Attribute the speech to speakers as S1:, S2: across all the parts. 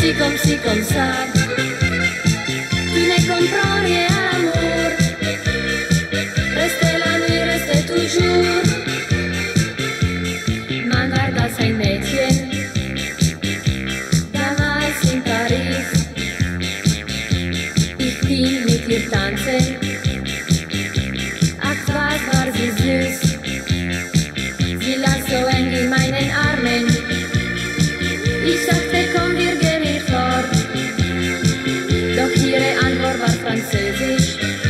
S1: comme ça. Tu ne comprends rien à l'amour. Restez la nuit, restez toujours. Man guarda sei Mädchen, damals in Paris. Ich ging mit ihr tanzen. Ach, was war sie süß. Sie lag so eng in meinen Armen. Ich sagte, komm, wir gehen hier fort. Doch ihre Antwort war Französisch.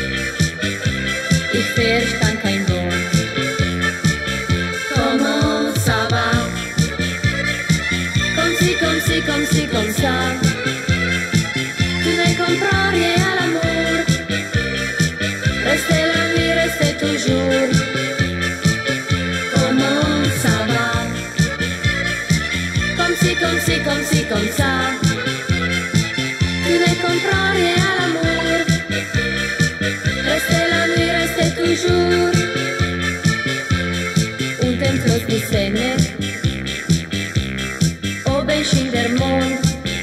S1: Ich verstand kein Wort. Comment ça va? Comme si, comme ça. Tu ne comprends rien à l'amour. Restez la nuit, restez toujours. Comment ça va? Comme ça. Tu ne comprends rien à l'amour. Restez la nuit, restez toujours. Und dann floss die Sonne. Oben schien der Mond.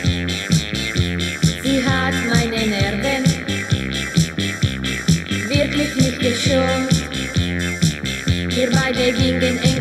S1: Sie hat meine Nerven wirklich nicht geschont. Wir beide gingen